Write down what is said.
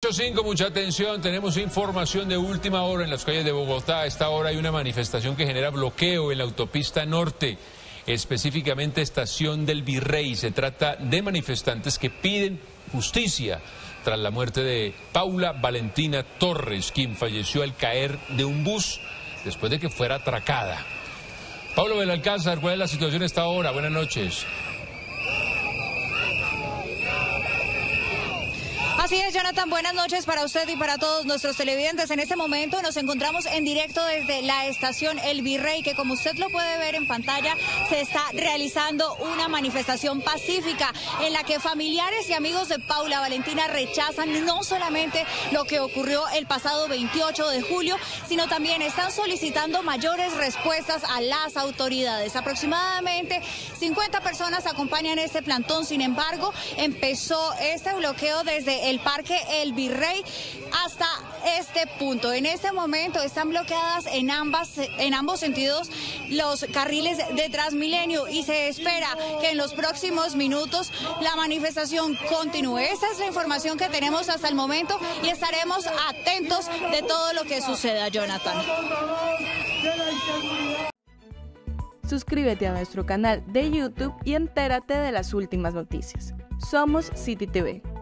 8:05, mucha atención, tenemos información de última hora en las calles de Bogotá. A esta hora hay una manifestación que genera bloqueo en la autopista norte, específicamente Estación del Virrey. Se trata de manifestantes que piden justicia tras la muerte de Paula Valentina Torres, quien falleció al caer de un bus después de que fuera atracada. Pablo Belalcázar, ¿cuál es la situación a esta hora? Buenas noches. Así es, Jonathan, buenas noches para usted y para todos nuestros televidentes. En este momento nos encontramos en directo desde la estación El Virrey, que como usted lo puede ver en pantalla, se está realizando una manifestación pacífica en la que familiares y amigos de Paula Valentina rechazan no solamente lo que ocurrió el pasado 28 de julio, sino también están solicitando mayores respuestas a las autoridades. Aproximadamente 50 personas acompañan este plantón. Sin embargo, empezó este bloqueo desde el Parque El Virrey hasta este punto. En este momento están bloqueadas en ambos sentidos los carriles de Transmilenio y se espera que en los próximos minutos la manifestación continúe. Esta es la información que tenemos hasta el momento y estaremos atentos de todo lo que suceda, Jonathan. Suscríbete a nuestro canal de YouTube y entérate de las últimas noticias. Somos City TV.